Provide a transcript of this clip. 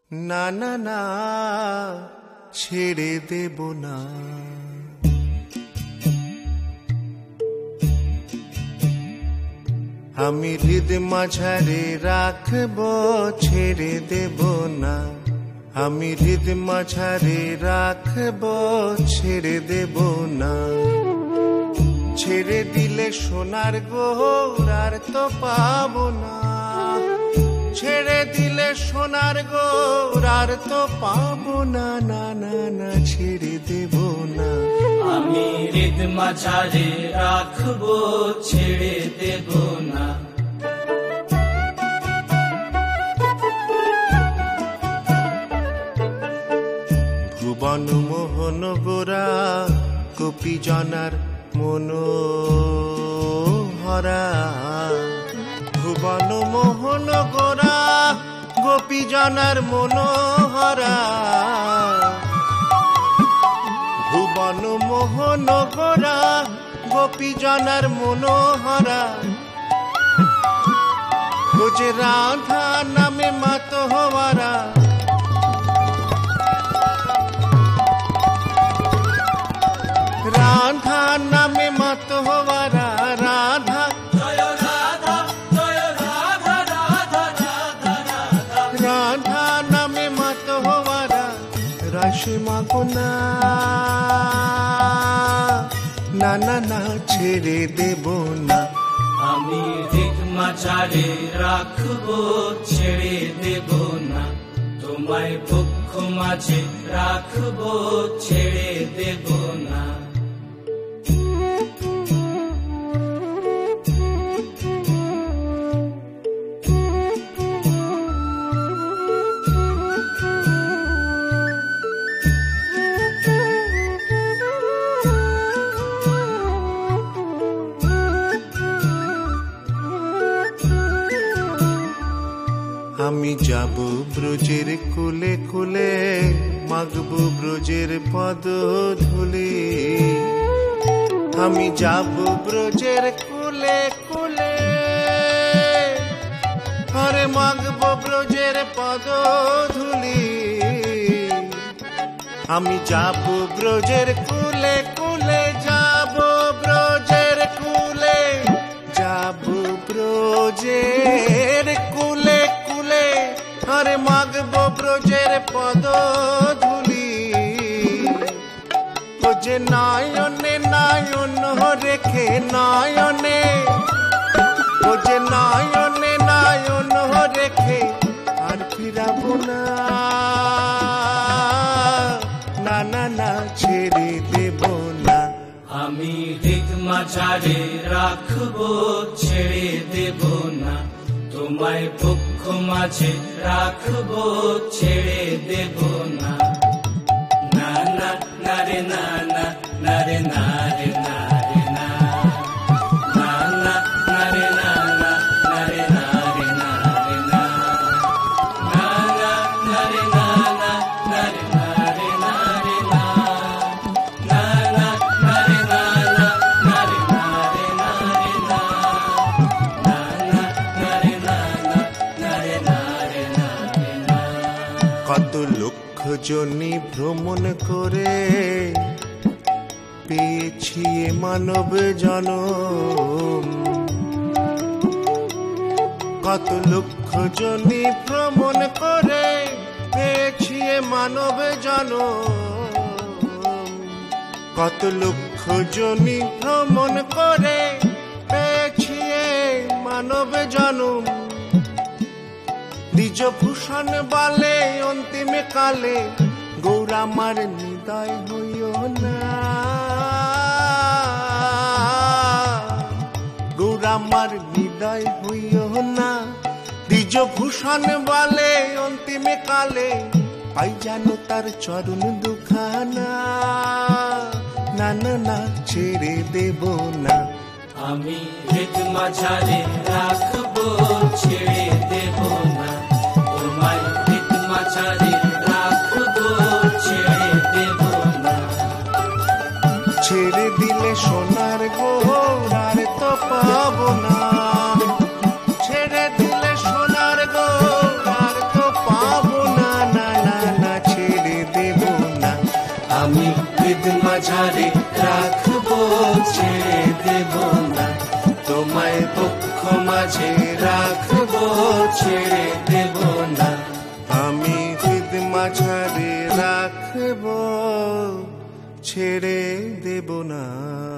না না না ছেড়ে দেব না। আমি হৃদ মাঝারে রাখবো, ছেড়ে দেব না। আমি হৃদ মাঝারে রাখবো, ছেড়ে দেব না। ছেড়ে দিলে সোনার গৌর আর তো পাবো না। ছেড়ে দিলে সোনার গৌর আর তো পাবো না। না না না ছেড়ে দেব না। আমি হৃদ মাঝারে রাখবো, ছেড়ে দেব না। ভুবন মোহন গোরা গোপী জনার মনোহরা। ভুবন মোহন গোরা গোপী জনার মনোহরা। ভুবন মোহন গোরা গোপী জনার মনোহরা। যে রাধা নামে মাতোহারা। রাধা নামে মাতোহারা। রাধা জয় রাধা, জয় রাধা, রাধা রাধা রাধা। রাধা নামে মাতোহারা। রাশি মাগো না, না না না ছেড়ে দেব না। আমি হৃদ মাঝারে রাখবো, ছেড়ে দেব না। তোমায় বক্ষ মাঝে রাখবো, ছেড়ে দেব না। আমি যাব ব্রজের কুলে কুলে, মাগব ব্রজের পদ ধুলি। আমি যাব ব্রজের কুলে কুলে, আরে মাগব ব্রজের পদ ধুলি। আমি যাব ব্রজের কুলে কুলে, যাব ব্রজের কুলে, যাব ব্রজের কুলে কুলে, আরে মাগব ব্রজের পদ ধুলি। ও যে নয়নে নয়ন রেখে নয়নে, ও যে নয়নে নয়ন রেখে আর ফিরাবো না। না না না ছেড়ে দেব না। আমি হৃদ মাঝারে রাখবো, ছেড়ে দেব না। তোমায় বক্ষ মাঝে রাখবো, ছেড়ে দেব না। না না না রে না না, না রে না রে না রে না। না না না রে না না, না রে না রে না রে না। না না না রে না না, না রে না রে না রে না। না না না রে না না, না রে না রে না রে না। না না না রে না না, না রে না রে না রে না। কত লক্ষ জনি ভ্রমণ করে পেয়েছি মানব জনম। কত লক্ষ জনি ভ্রমণ করে পেয়েছি মানব জনম। কত লক্ষ জনি ভ্রমণ করে পেয়েছি মানব জনম। দ্বিজ ভূষণ বালে অন্তিম কালে গৌরা আমার নিদয় হইও না। গৌরা আমার নিদয় হইও না। দ্বিজ ভূষণ বালে অন্তিম কালে পাই জানো তার চরণ দুখানা। না না না ছেড়ে দেব না। আমি হৃদ মাঝারে রাখবো, ছেড়ে দেব না। তোমায় হৃদ মাঝারে রাখবো, ছেড়ে দেব না। ছেড়ে দিলে সোনার গৌর আর তো পাবো না। ছেড়ে দিলে সোনার গৌর আর তো পাবো না। না মাঝারে রাখবো ছেড়ে দেব না, তোমায় বক্ষ মাঝে রাখবো ছেড়ে দেব না, আমি হৃদ মাঝারে রাখবো ছেড়ে দেব না।